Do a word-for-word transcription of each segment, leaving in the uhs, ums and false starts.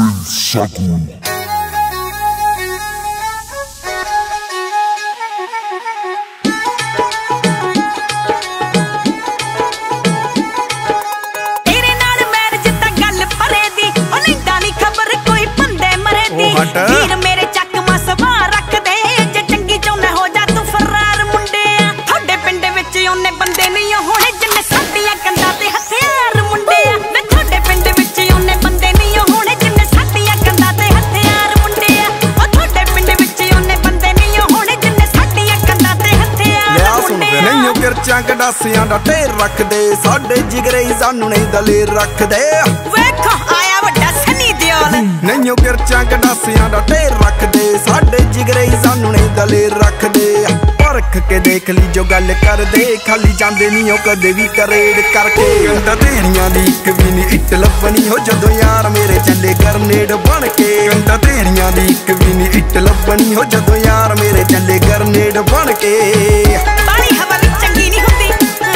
वीर मेरे चक मसवा रख दे जे चंगी चौने हो जा तू फरार मुंडिया थोड़े पिंड विच ओने बंदे नहीं होने जिन्ने साडियां कंधां ते हथियार मुंडिया वे थोड़े पिंड विच ओने बंदे नहीं होने जिन्ने साडियां कंधां ते हथियार मुंडिया ओ थोड़े पिंड विच ओने बंदे नहीं होने जिन्ने साडियां कंधां ते हथियार मुंडिया नहीं किरचां गडासियां दा ढेर रख दे साडे जिगरे ही सानू नहीं दलेर रख दे वेखो आया वड्डा सनी दियोल नहीं किरचां गडासियां दा ढेर रख दे साडे जिगरे ही सानू नहीं दलेर रख दे परख के देख ली जो गल कर दे खाली जांदे नहीं हो कदे भी करेड़ करके गंदा तेरियां दी इक भी नहीं इट लभनी हो जदों यार मेरे चले गरनेड बन के गंदा तेरियां दी इक भी नहीं इट लभनी हो जदों यार मेरे चले गरनेड बन के बाली हवा भी चंगी नहीं हुंदी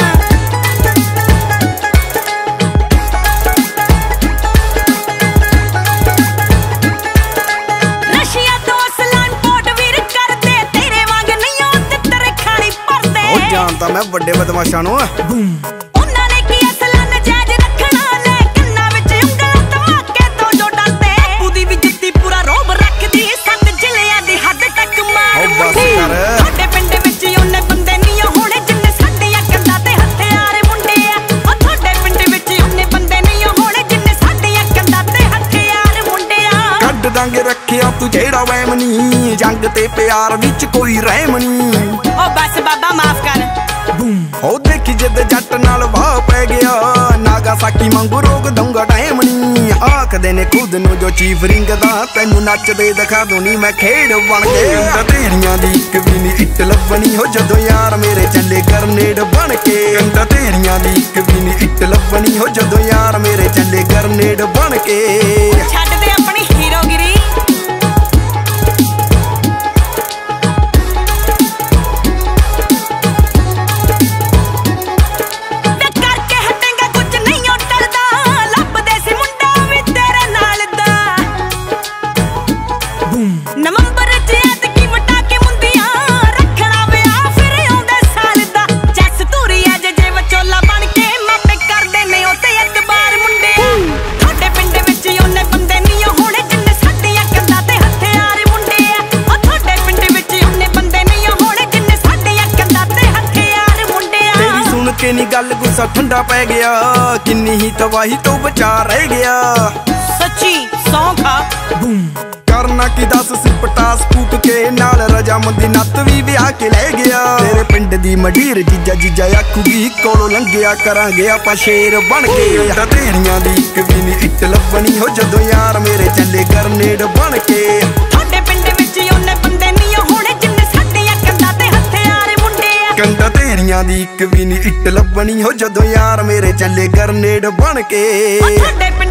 जानता मैं बड़े बदमाशा नु उन्होंने की असला नजायज रखना ले कन्ना विच उंगलां धमाके तो जो डरदे पूदी भी जित्ती पूरा रोब रखदी सत जिलियां दी हद तक मार थोड़े पिंड विच ओने बंदे नहीं होने जिन्ने साडियां कंधां ते हथियार मुंडिया ओ थोड़े पिंड विच ओने बंदे नहीं होने जिन्ने साडियां कंधां ते हथियार मुंडिया कड्ड दांगे रखिया तू जेड़ा वहम नहीं जंग ते प्यार विच कोई रहम नहीं ओ बस बाबा माफ कर ओ देखी जिद जट नाल वाह पै गया नागासाकी वांगू रोक दूंगा टाइम नहीं आखदे ने खुद नू जो चीफ रिंग दा तैनू नचदे दिखा दूं मैं खेड़ बन के तेरियां दी इक भी नहीं इट लभनी हो जदों यार मेरे चले गरनेड बन के गंदा तेरियां दी इक भी नहीं इट लभनी हो जदों यार मेरे चले गरनेड बन के छड्ड दे अपनी हीरोगिरी नवंबर जैत की वटा के मुंदियां रखना विआह फिर आउंदे साल दा जैस तूरी अज जे वचोला बन के मापे कर देने ओते एक बार मुंडे थोड़े पिंड विच ओने बंदे नहीं होने जिन्ने साडियां कंधां ते हथियार मुंडे ओ थोड़े पिंड विच ओने बंदे नहीं होने जिन्ने साडियां कंधां ते हथियार मुंडे तेरी सुन के नी गल गुस्सा ठंडा पै गया किन्नी ही तबाही तो बचा रह गया सच्ची सौ खा करना की दस सिपटा स्कूप के नाल रजामंदी नत भी ब्याह के ले गया तेरे पिंड दी मडीर जीजा जीजा आखूगी कोलों लंघिया करांगे आपां शेर बन के तेरियां दी इक भी नहीं इट लभनी हो जदों यार मेरे चले गरनेड बन के थोड़े पिंड विच ओने बंदे नहीं होने जिन्ने साडियां कंधां ते हथियार मुंडिया कंधा तेरियां दी इक भी नहीं इट लभनी हो जदों यार मेरे चले गरनेड बन के।